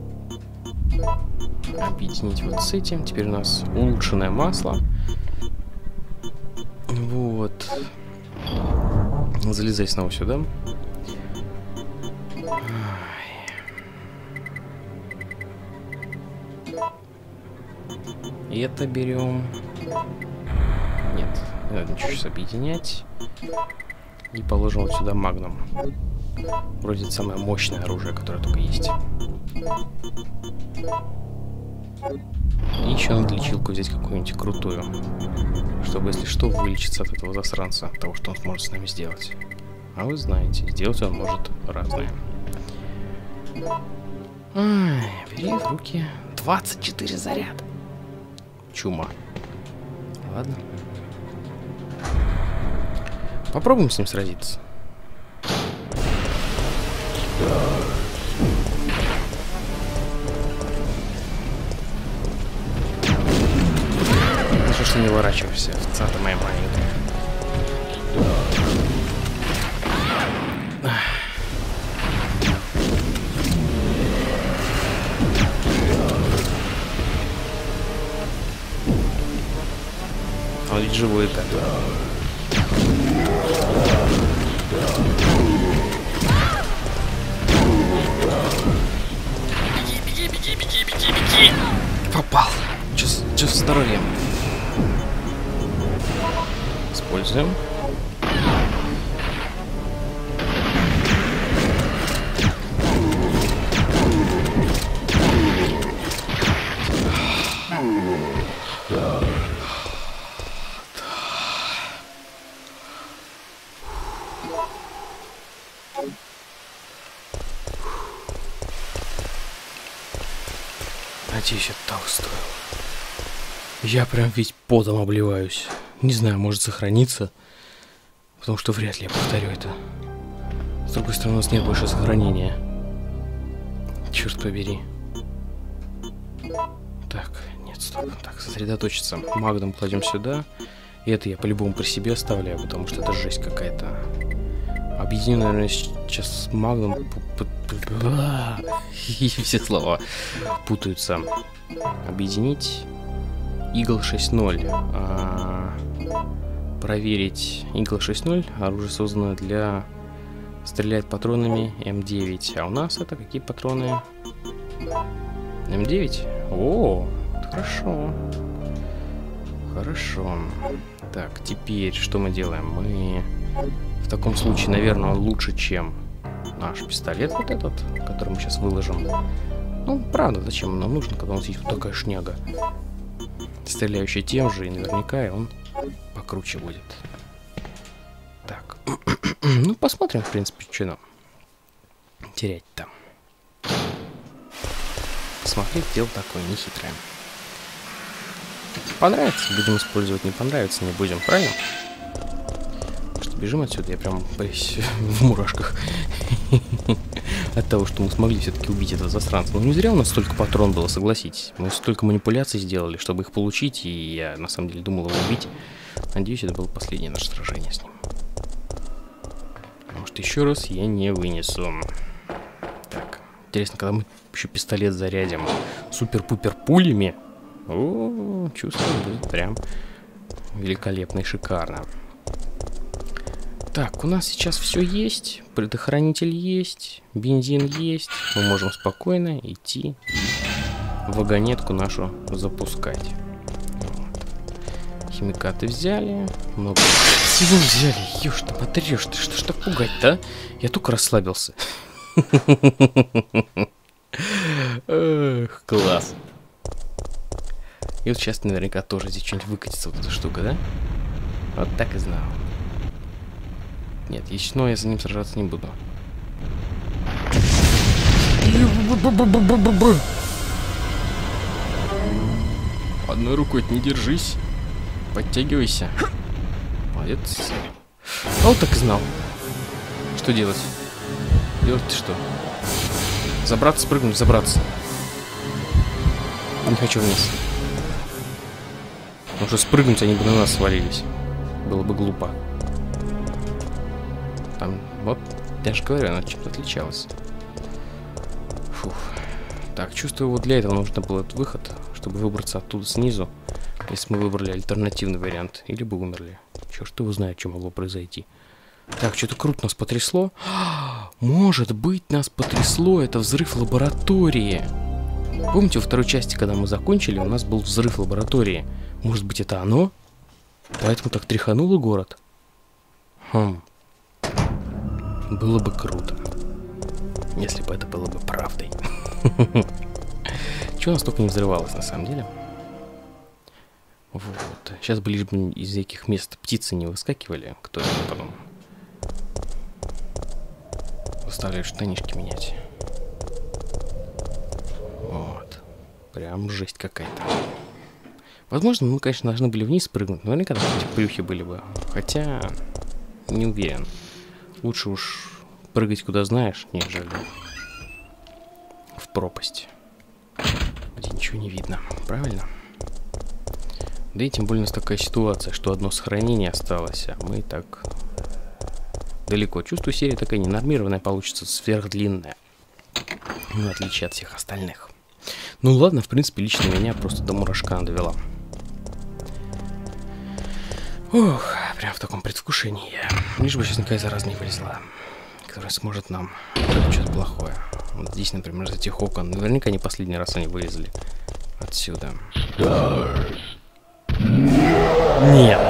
Объединить вот с этим. Теперь у нас улучшенное масло. Вот. Залезай снова сюда. И это берем. Нет, не надо ничего сейчас объединять. И положим вот сюда магнум. Вроде это самое мощное оружие, которое только есть. И еще надо лечилку взять какую-нибудь крутую, чтобы, если что, вылечиться от этого засранца, от того, что он сможет с нами сделать. А вы знаете, сделать он может разное. Ай, бери в руки. двадцать четыре заряда. Чума. Ладно. Попробуем с ним сразиться. Ну что ж ты не ворачиваешься, овца-то моя маленькая. Он ведь живой-то. Беги, беги, беги, беги, беги, беги. Попал. Че с, че с здоровьем? Используем. Надеюсь, это того стоило. Я прям ведь потом обливаюсь. Не знаю, может сохраниться. Потому что вряд ли я повторю это. С другой стороны, у нас нет больше сохранения. Черт побери. Так, нет, стоп. Так, сосредоточиться. Магнум кладем сюда. И это я по-любому при себе оставляю, потому что это жесть какая-то. Объединю, наверное, сейчас с Магнум. И все слова путаются. Объединить. Игл шесть ноль. А, проверить. Игл шесть ноль. Оружие создано для... Стреляет патронами эм девять. А у нас это какие патроны? эм девять? О, хорошо. Хорошо. Так, теперь что мы делаем? Мы... В таком случае, наверное, он лучше, чем наш пистолет вот этот, который мы сейчас выложим. Ну, правда, зачем он нам нужен, когда у нас есть вот такая шняга, стреляющая тем же, и наверняка и он покруче будет. Так. Ну, посмотрим, в принципе, что нам терять-то. Смотреть дело такое нехитрое. Понравится, будем использовать, не понравится, не будем, правильно? Бежим отсюда, я прям весь в мурашках от того, что мы смогли все-таки убить этого засранца. Ну не зря у нас столько патрон было, согласитесь. Мы столько манипуляций сделали, чтобы их получить, и я на самом деле думал его убить. Надеюсь, это было последнее наше сражение с ним. Потому что еще раз я не вынесу. Так, интересно, когда мы еще пистолет зарядим супер-пупер пулями, о, чувствую, будет прям великолепно и шикарно. Так, у нас сейчас все есть, предохранитель есть, бензин есть, мы можем спокойно идти вагонетку нашу запускать. Вот. Химикаты взяли, много всего взяли, ешь ты, потрешь ты, что ж так пугать-то, а? Я только расслабился. Эх, класс. И вот сейчас наверняка тоже здесь что-нибудь выкатится, вот эта штука, да? Вот так и знал. Нет, еще я за ним сражаться не буду. Одной рукой не держись. Подтягивайся. Молодец. А вот так и знал. Что делать? Делать-то что? Забраться, спрыгнуть, забраться. Не хочу вниз. Потому что спрыгнуть они бы на нас свалились. Было бы глупо. Там, вот, я же говорю, она чем-то отличалась. Фух. Так, чувствую, вот для этого нужно был этот выход, чтобы выбраться оттуда снизу, если мы выбрали альтернативный вариант, или бы умерли. Черт его знает, что могло произойти. Так, что-то круто нас потрясло. Может быть, нас потрясло, это взрыв лаборатории. Помните, во второй части, когда мы закончили, у нас был взрыв лаборатории. Может быть, это оно? Поэтому так тряхануло город? Хм. Было бы круто, если бы это было бы правдой. Чего у нас только не взрывалось, на самом деле. Вот. Сейчас бы лишь бы из яких мест птицы не выскакивали. Кто это потом заставляет штанишки менять. Вот. Прям жесть какая-то. Возможно, мы, конечно, должны были вниз прыгнуть. Но наверняка там эти плюхи были бы. Хотя... не уверен. Лучше уж прыгать куда знаешь, нежели в пропасть, где ничего не видно. Правильно? Да и тем более у нас такая ситуация, что одно сохранение осталось, а мы так далеко. Чувствую, серия такая ненормированная получится, сверхдлинная. Ну, в отличие от всех остальных. Ну ладно, в принципе, лично меня просто до мурашка довела. Ох, прям в таком предвкушении я. Лишь бы сейчас никакая зараза не вылезла, которая сможет нам что-то плохое. Вот здесь, например, из этих окон. Наверняка не последний раз они вылезли отсюда. Нет.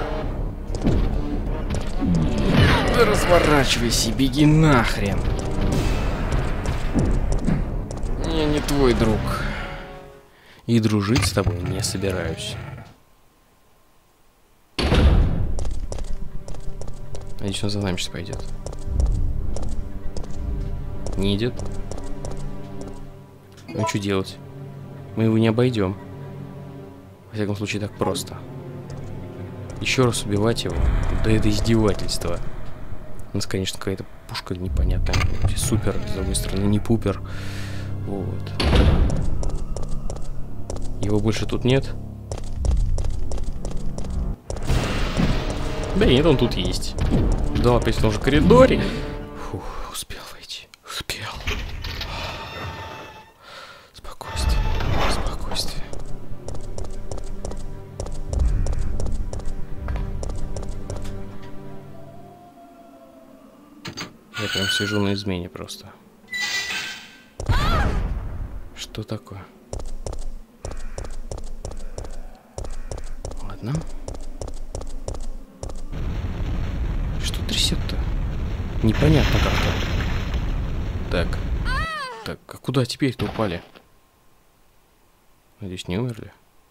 Да разворачивайся, беги нахрен. Я не твой друг. И дружить с тобой не собираюсь. Надеюсь, он за нами сейчас пойдет. Не идет? Ну что делать? Мы его не обойдем. Во всяком случае, так просто. Еще раз убивать его? Да это издевательство. У нас, конечно, какая-то пушка непонятная. Супер, с другой стороны, не пупер. Вот. Его больше тут нет? Да нет, он тут есть. Ждал опять в том же коридоре. Фух, успел войти. Успел. Спокойствие. Спокойствие. Я прям сижу на измене просто. Что такое? Ладно. Что трясет-то? Непонятно как-то. Так. Так, а куда теперь-то упали? Надеюсь, не умерли?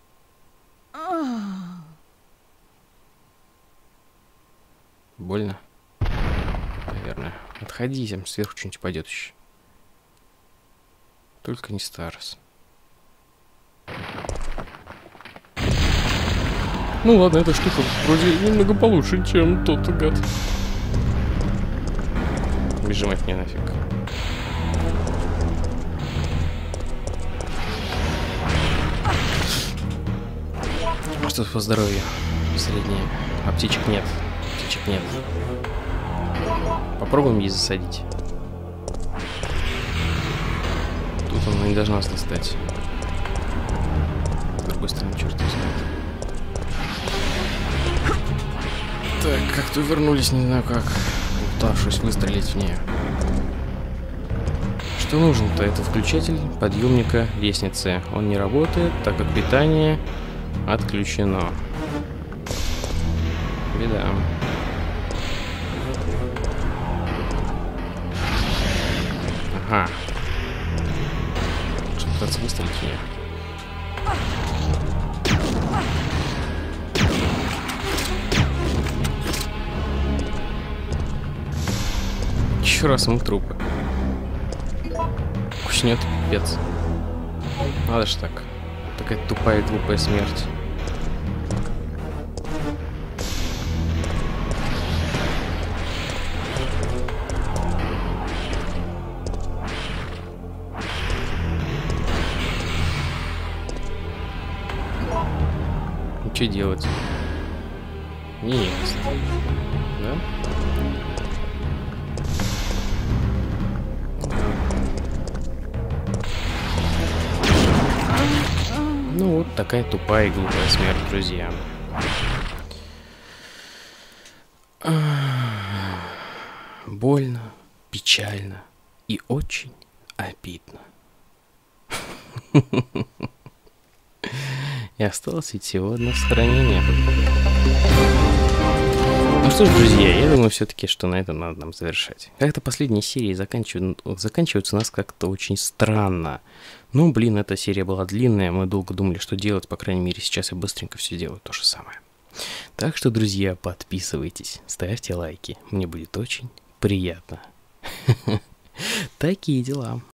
Больно? Наверное. Отходи, там сверху что-нибудь пойдет еще. Только не Старос. Ну ладно, эта штука вроде немного получше, чем тот гад. Бежим от меня нафиг. Что по здоровью? Среднее. Аптечек нет. Аптечек нет. Попробуем ей засадить. Тут она не должна нас достать. С другой стороны, черт его знает. Так, как-то вернулись, не знаю как, пытавшись выстрелить в нее. Что нужно-то? Это включатель подъемника лестницы. Он не работает, так как питание отключено. Беда. Ага. Что пытаться выстрелить в нее? Еще раз мы трупы. Кучнет пипец. Надо ж так. Такая тупая и глупая смерть. Ну что делать? Не ясно. Да? Ну вот такая тупая и глупая смерть, друзья. Больно, печально и очень обидно. И осталось ведь всего одно сохранение. Ну что ж, друзья, я думаю все-таки, что на этом надо нам завершать. Как-то последние серии заканчиваются, заканчиваются у нас как-то очень странно. Ну, блин, эта серия была длинная, мы долго думали, что делать, по крайней мере, сейчас я быстренько все делаю то же самое. Так что, друзья, подписывайтесь, ставьте лайки, мне будет очень приятно. Такие дела.